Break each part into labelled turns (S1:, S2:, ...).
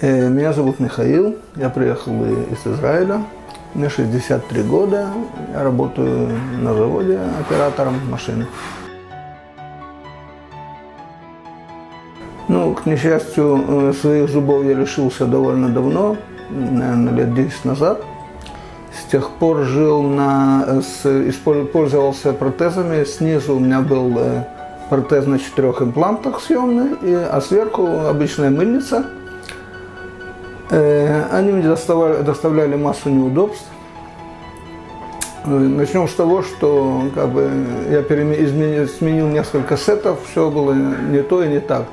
S1: Меня зовут Михаил, я приехал из Израиля, мне 63 года, я работаю на заводе оператором машины. Ну, к несчастью, своих зубов я лишился довольно давно, наверное, лет 10 назад. С тех пор пользовался протезами. Снизу у меня был протез на 4 имплантах съемный, а сверху обычная мыльница. Они мне доставляли массу неудобств. Начнем с того, что я сменил несколько сетов, все было не то и не так.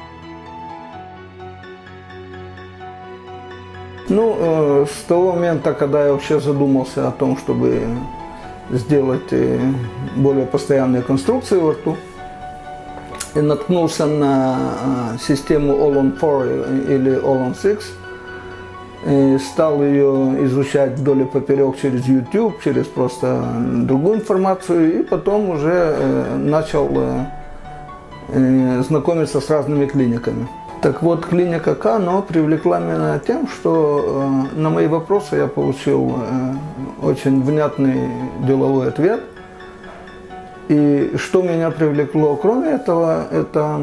S1: Ну, с того момента, когда я вообще задумался о том, чтобы сделать более постоянные конструкции во рту, и наткнулся на систему All-on-4 или All-on-6, и стал ее изучать вдоль и поперек через YouTube, через просто другую информацию, и потом уже начал знакомиться с разными клиниками. Так вот, клиника Кано привлекла меня тем, что на мои вопросы я получил очень внятный деловой ответ. И что меня привлекло, кроме этого, это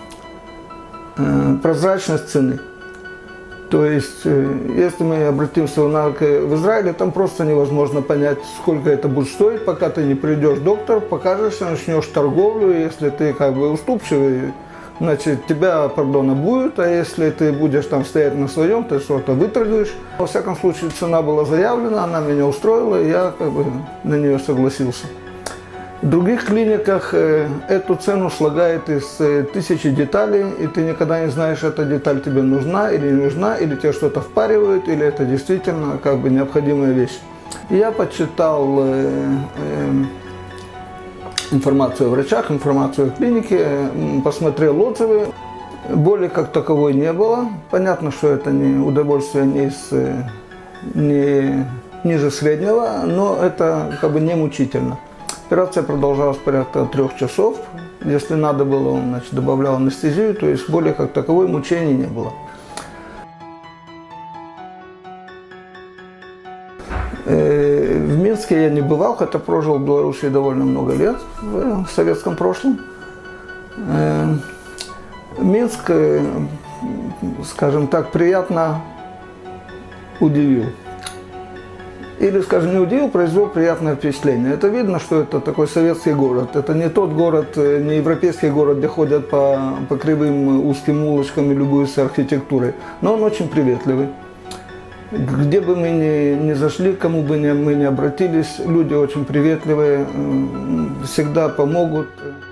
S1: прозрачность цены. То есть, если мы обратимся в Израиле, там просто невозможно понять, сколько это будет стоить, пока ты не придешь к доктору, покажешься, начнешь торговлю, если ты уступчивый, значит, тебя пардона будет, а если ты будешь там стоять на своем, ты что-то выторгуешь. Во всяком случае, цена была заявлена, она меня устроила, и я на нее согласился. В других клиниках эту цену слагает из 1000 деталей, и ты никогда не знаешь, эта деталь тебе нужна или не нужна, или тебе что-то впаривают, или это действительно необходимая вещь. Я почитал информацию о врачах, информацию о клинике, посмотрел отзывы. Боли как таковой не было. Понятно, что это не удовольствие не ниже среднего, но это не мучительно. Операция продолжалась порядка 3 часов. Если надо было, он добавлял анестезию, то есть боли как таковой, мучений не было. В Минске я не бывал, хотя прожил в Беларуси довольно много лет в советском прошлом. Минск, скажем так, приятно удивил. Или, скажем, не удивил, произвел приятное впечатление. Это видно, что это такой советский город. Это не тот город, не европейский город, где ходят по кривым узким улочкам и любуются архитектурой. Но он очень приветливый. Где бы мы ни зашли, к кому бы мы ни обратились, люди очень приветливые, всегда помогут.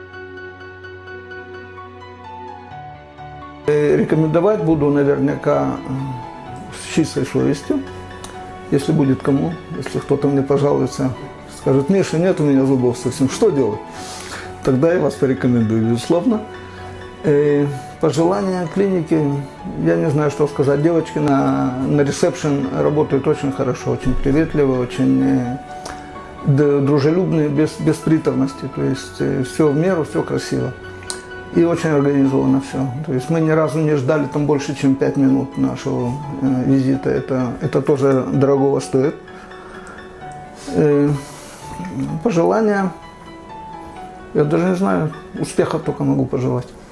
S1: Рекомендовать буду наверняка с чистой совестью. Если будет кому, если кто-то мне пожалуется, скажет: Миша, нет у меня зубов совсем, что делать? Тогда я вас порекомендую, безусловно. Пожелания клиники, я не знаю, что сказать. Девочки на ресепшн работают очень хорошо, очень приветливые, очень дружелюбные, без приторности. То есть все в меру, все красиво. И очень организовано все. То есть мы ни разу не ждали там больше, чем 5 минут нашего визита. Это тоже дорогого стоит. Пожелания, я даже не знаю, успехов только могу пожелать.